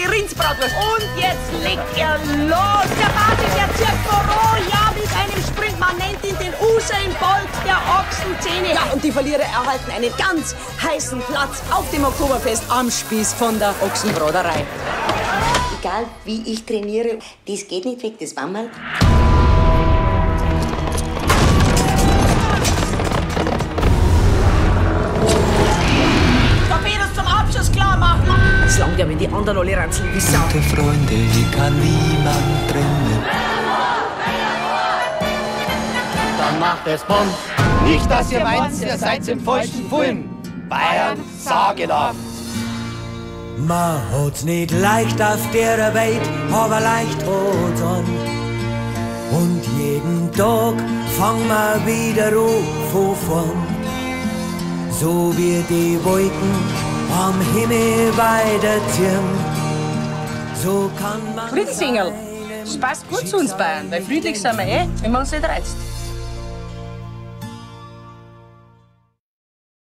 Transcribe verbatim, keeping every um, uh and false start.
die Rindsbratwurst. Und jetzt legt er los. Der Base, der zirkt Moro, ja, mit einem Sprint. Man nennt ihn den Usain Bolt der Ochsenzähne. Ja, und die Verlierer erhalten einen ganz heißen Platz auf dem Oktoberfest am Spieß von der Ochsenbraterei. Egal wie ich trainiere, das geht nicht weg, das Wammerl. Torpedos zum Abschuss klar machen. Das langt ja, wenn die anderen alle ranzeln wie Sau. Gute Freunde kann niemand trennen. Dann macht es Bumm. Nicht, dass ihr meint, ihr seid im falschen Film. Bayern, sagenhaft. Man hat's nicht leicht auf der Welt, aber leicht hat's an. Und jeden Tag fang wir wieder an von vorn. So wie die Wolken am Himmel weiterziehen. So kann man... Friedensengel, das passt gut zu uns Bayern, weil friedlich sind wir eh, wenn man uns nicht reizt.